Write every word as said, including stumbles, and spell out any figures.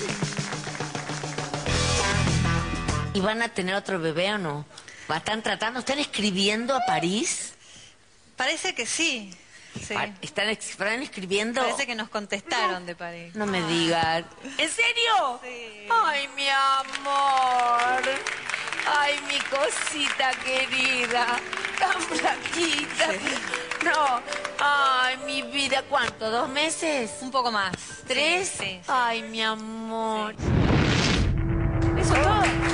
¿Y van a tener otro bebé o no? ¿Están tratando? ¿Están escribiendo a París? Parece que sí. Sí. ¿Están, ¿Están escribiendo? Parece que nos contestaron de París. No me digas. ¿En serio? Sí. Ay, mi amor. Ay, mi cosita querida. Tan flaquita. Sí. No. Ay, mi vida. ¿Cuánto? ¿Dos meses? Un poco más. ¿Tres? Sí, sí, sí. Ay, mi amor. Sí. Eso es todo.